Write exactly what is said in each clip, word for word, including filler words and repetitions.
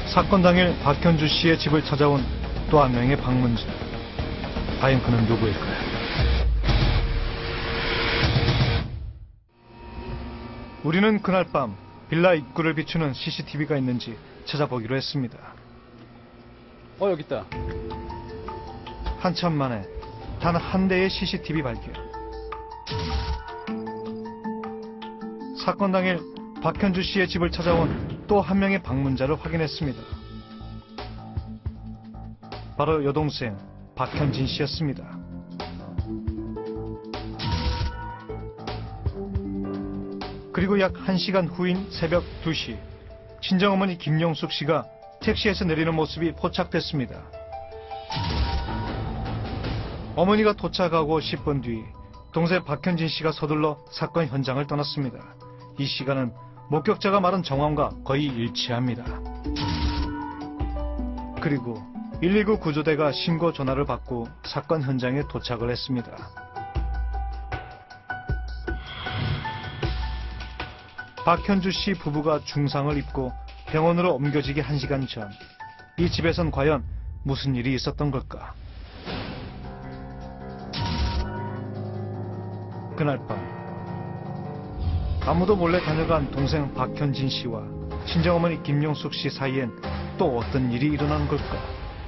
사건 당일 박현주 씨의 집을 찾아온 또 한 명의 방문자. 과연 그는 누구일까요? 우리는 그날 밤 빌라 입구를 비추는 씨씨티비가 있는지 찾아보기로 했습니다. 어, 여기 있다. 한참 만에 단 한 대의 씨씨티비 발견. 사건 당일 박현주 씨의 집을 찾아온 또 한 명의 방문자를 확인했습니다. 바로 여동생 박현진 씨였습니다. 그리고 약 한 시간 후인 새벽 두 시, 친정어머니 김영숙 씨가 택시에서 내리는 모습이 포착됐습니다. 어머니가 도착하고 십 분 뒤 동생 박현진 씨가 서둘러 사건 현장을 떠났습니다. 이 시간은 목격자가 말한 정황과 거의 일치합니다. 그리고 일이구 구조대가 신고 전화를 받고 사건 현장에 도착을 했습니다. 박현주 씨 부부가 중상을 입고 병원으로 옮겨지기 한 시간 전, 이 집에선 과연 무슨 일이 있었던 걸까? 그날 밤 아무도 몰래 다녀간 동생 박현진 씨와 친정어머니 김영숙 씨 사이엔 또 어떤 일이 일어난 걸까?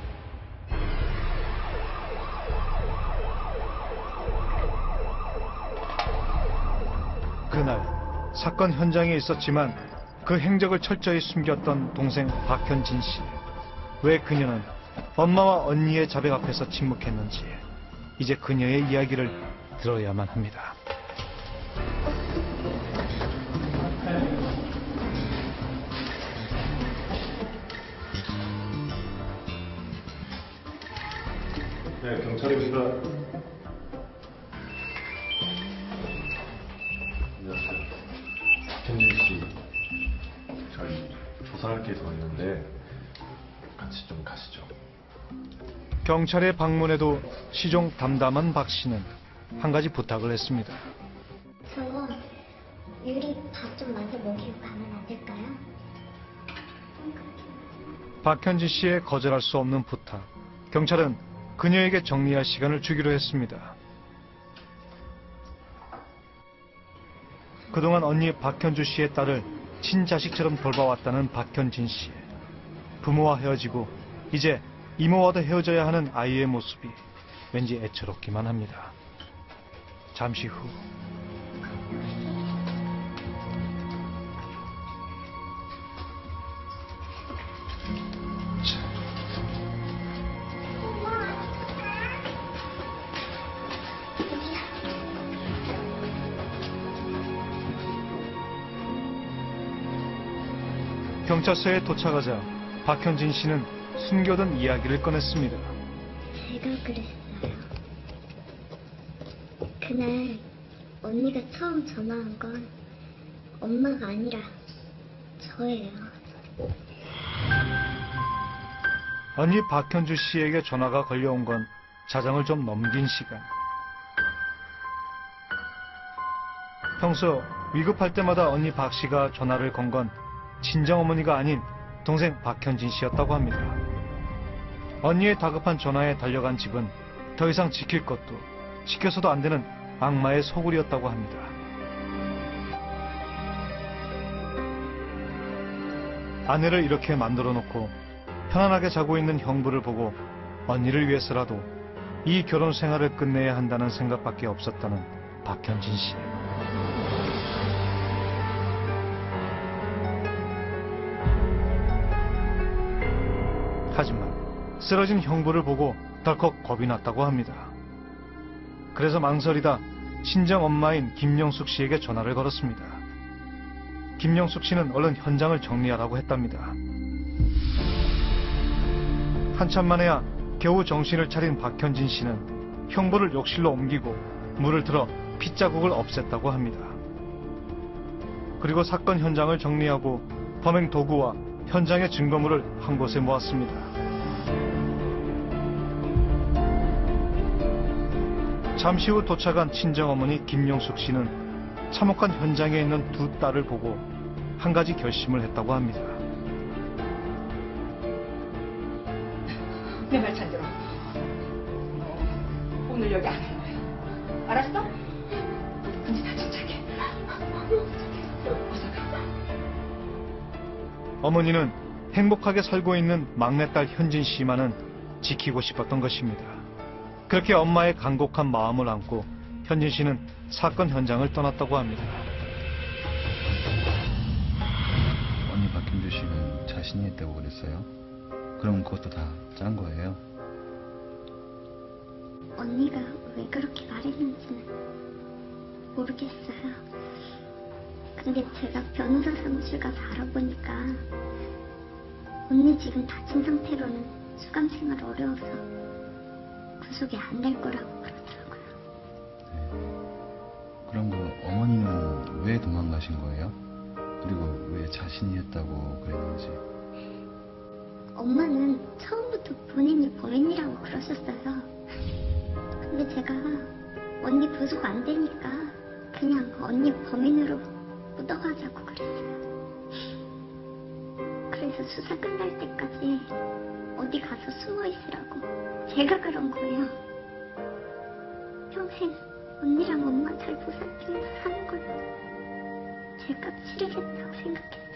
그날 사건 현장에 있었지만 그 행적을 철저히 숨겼던 동생 박현진 씨. 왜 그녀는 엄마와 언니의 자백 앞에서 침묵했는지 이제 그녀의 이야기를 들어야만 합니다. 네, 경찰입니다. 안녕하세요. 박현진 씨, 저희 조사할 게 더 있는데 같이 좀 가시죠. 경찰의 방문에도 시종 담담한 박 씨는 한 가지 부탁을 했습니다. 저 유리 밥 좀 만들어 먹이고 가면 안 될까요? 박현진 씨의 거절할 수 없는 부탁. 경찰은 그녀에게 정리할 시간을 주기로 했습니다. 그동안 언니 박현주 씨의 딸을 친자식처럼 돌봐왔다는 박현진 씨. 부모와 헤어지고 이제 이모와도 헤어져야 하는 아이의 모습이 왠지 애처롭기만 합니다. 잠시 후 경찰서에 도착하자 박현진 씨는 숨겨둔 이야기를 꺼냈습니다. 제가 그랬어요. 그날 언니가 처음 전화한 건 엄마가 아니라 저예요. 언니 박현주 씨에게 전화가 걸려온 건 자정을 좀 넘긴 시간. 평소 위급할 때마다 언니 박 씨가 전화를 건 건 친정어머니가 아닌 동생 박현진 씨였다고 합니다. 언니의 다급한 전화에 달려간 집은 더 이상 지킬 것도 지켜서도 안 되는 악마의 소굴이었다고 합니다. 아내를 이렇게 만들어 놓고 편안하게 자고 있는 형부를 보고 언니를 위해서라도 이 결혼 생활을 끝내야 한다는 생각밖에 없었다는 박현진 씨. 하지만 쓰러진 형부를 보고 덜컥 겁이 났다고 합니다. 그래서 망설이다 친정 엄마인 김영숙 씨에게 전화를 걸었습니다. 김영숙 씨는 얼른 현장을 정리하라고 했답니다. 한참 만에야 겨우 정신을 차린 박현진 씨는 형부를 욕실로 옮기고 물을 틀어 핏자국을 없앴다고 합니다. 그리고 사건 현장을 정리하고 범행 도구와 현장의 증거물을 한 곳에 모았습니다. 잠시 후 도착한 친정어머니 김영숙 씨는 참혹한 현장에 있는 두 딸을 보고 한 가지 결심을 했다고 합니다. 내 말 잘 들어. 너 오늘 여기 안 올 거야. 알았어? 이제 다 침착해. 어서 가. 어머니는 행복하게 살고 있는 막내딸 현진 씨만은 지키고 싶었던 것입니다. 그렇게 엄마의 간곡한 마음을 안고 현진 씨는 사건 현장을 떠났다고 합니다. 언니 박현주 씨는 자신이 했다고 그랬어요? 그럼 그것도 다 짠 거예요? 언니가 왜 그렇게 말했는지는 모르겠어요. 근데 제가 변호사 사무실 가서 알아보니까 언니 지금 다친 상태로는 수감 생활 어려워서 구속이 안 될 거라고 그러더라고요. 그럼 그 어머니는 왜 도망가신 거예요? 그리고 왜 자신이 했다고 그랬는지. 엄마는 처음부터 본인이 범인이라고 그러셨어요. 근데 제가 언니 구속 안 되니까 그냥 언니 범인으로 묻어가자고 그랬어요. 그래서 수사 끝날 때까지 어디 가서 숨어 있으라고 제가 그런 거예요. 평생 언니랑 엄마 잘 보살피면서 사는 걸 제가 치르겠다고 생각했어요.